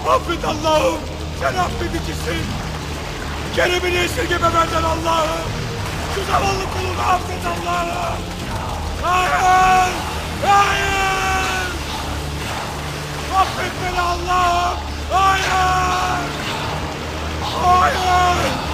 Affet Allah'ım. Sen affedicisin. Kerem'ini esirgeme benden Allah'ım. Şu zavallı kulunu affet Allah'ım. Hayır. Hayır. Affet beni Allah'ım. Hayır. Hayır.